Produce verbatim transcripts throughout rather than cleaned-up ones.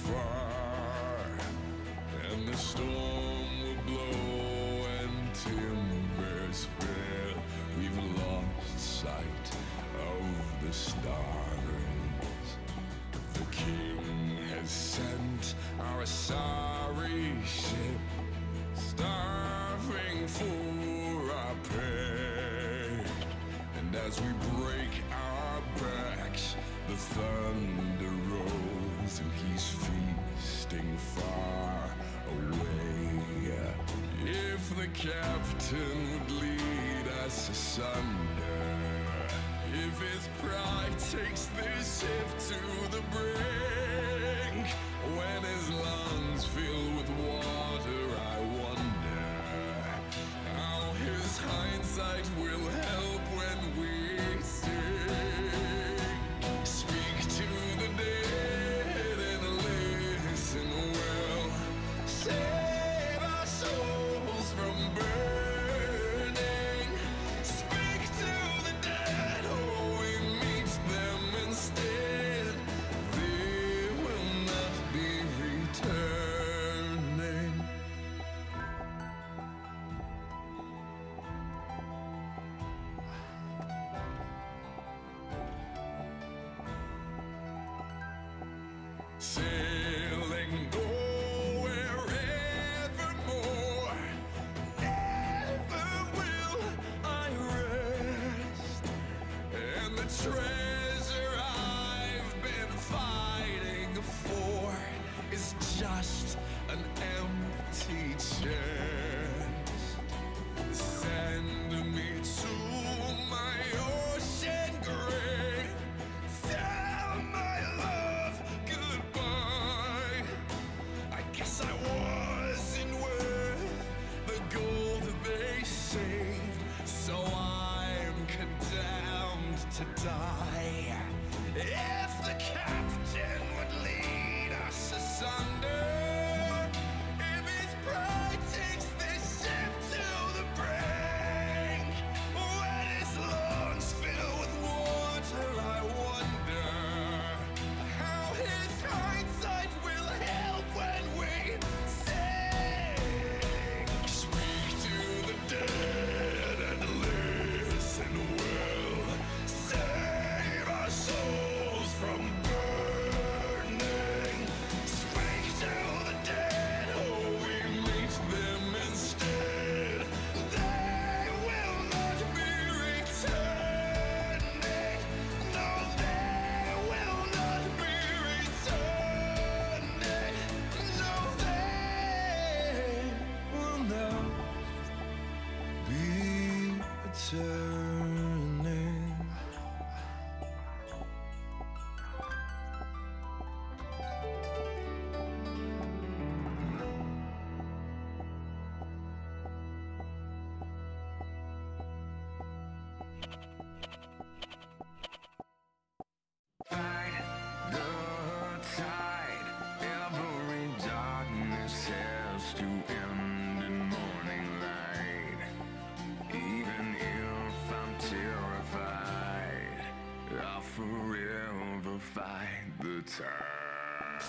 far, and the storm will blow and timbers fail. We've lost sight of the stars. The king has sent our sorry ship, starving for our pay. And as we break our backs, the thunder rolls, and he's feasting far away. If the captain would lead us asunder, if his pride takes this ship to the brink, when his lungs fill with water, I wonder how his hindsight will help when we sink. Speak to the dead and listen well. Save our souls from burning. Speak to the dead, oh, we meet them instead. They will not be returning. Sailing nowhere evermore, never will I rest. And the treasure I've been fighting for is just an empty chest. Send me to my ocean grave. Tell my love goodbye. I guess I wasn't worth the gold they saved, so I'm condemned to die. If the captain would lead us asunder, if his pride takes this ship to the brink, when his lungs fill with water, I wonder how his hindsight will help when we sing. Speak to the dead and listen well. Save our souls from burning. Speak to the dead, oh, we meet them instead. They will not be returning. No, they will not be returning. No, they will not be returning. Fight the tide. Every darkness has to end in morning light. Even if I'm terrified, I'll forever fight the tide.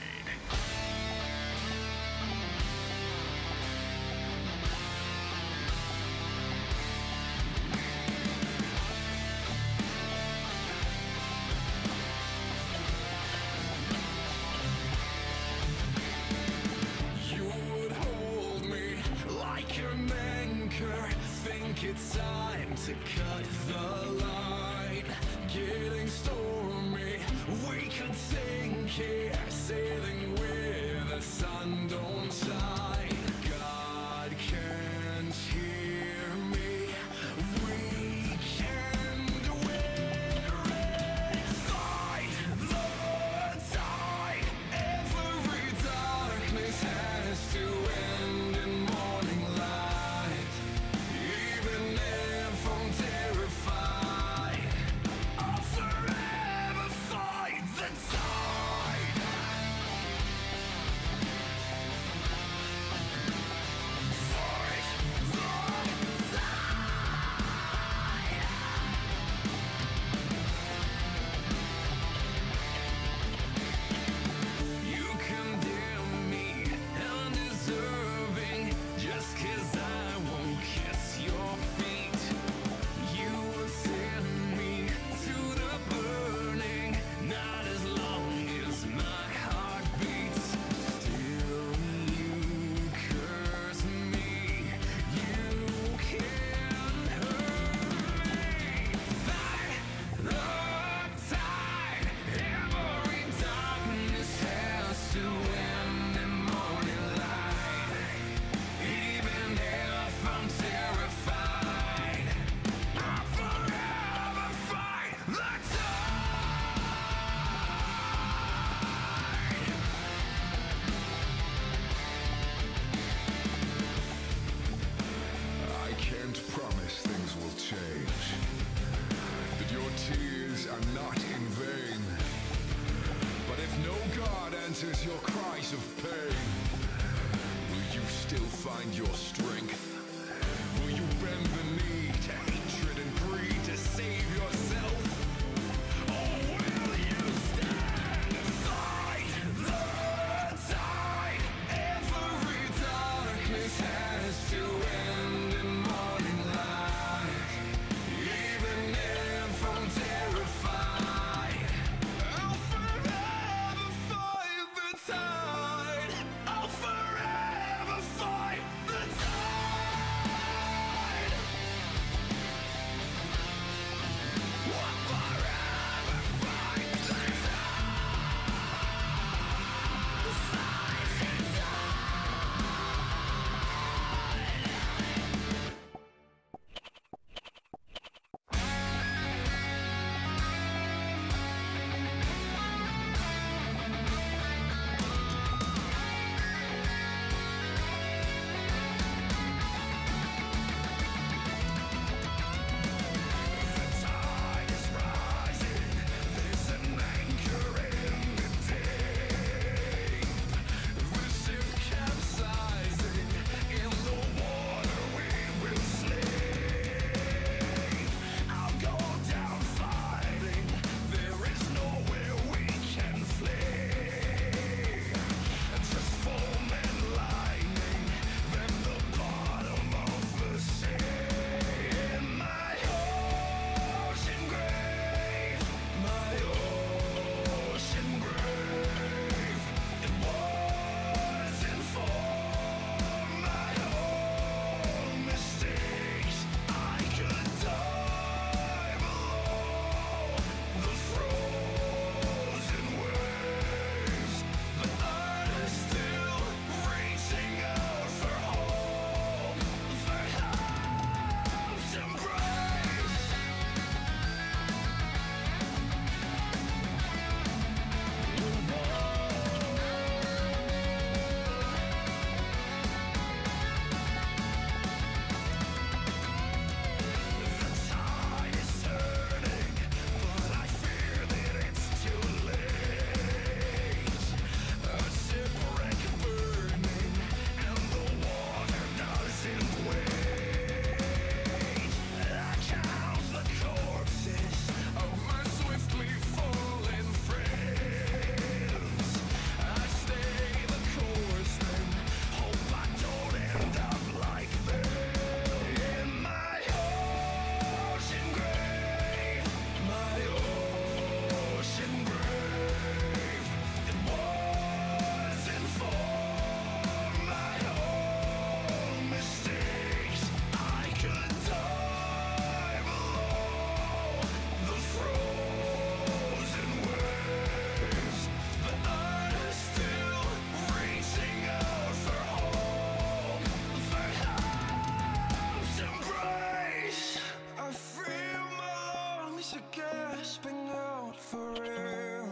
You would hold me like an anchor. Think it's time to cut the line. Getting stormy, we could sink here, sailing where the sun don't shine. God can't hear me. We can wear it. Fight the tide. Every darkness has to end in morning light. Even if I'm terrified, answers your cries of pain. Will you still find your strength? Will you bend the knee to hatred and greed to save yourself? Or will you stand aside the tide? Every darkness has to end in morning light. Even if I'm terrified, I'll forever fight the tide. I'll forever fight the tide. I'll forever fight the tide is rising. There's an anchor in the deep. The ship capsizing. In the water we will sleep. I'll go down fighting. There is nowhere we can flee. Just foam and lightning. Then the bottom of the sea. In my ocean grave, my ocean grave. It wasn't for my own mistakes. I could die below the frozen waves. But I'm still reaching out for hope, for love's embrace. The tide is turning, but I fear that it's too late. A shipwreck burning, and the water doesn't wait. I count the corpses of my swiftly fallen friends. I stay the course, then hope I don't end up like them. In my ocean grave, my ocean grave. It wasn't for my own mistakes. I could die below the frozen waves. But I'm still reaching out for hope, for love's embrace. I feel my lungs are gasping out for air.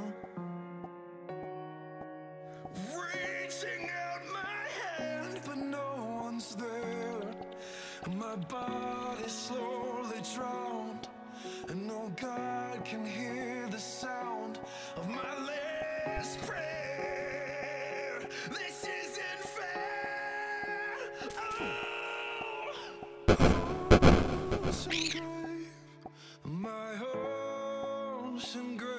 Reaching out my hand, but no one's there. My body's slowly drowned, and no God can hear the sound of my last prayer. This isn't fair. Oh, ocean grave, my ocean grave.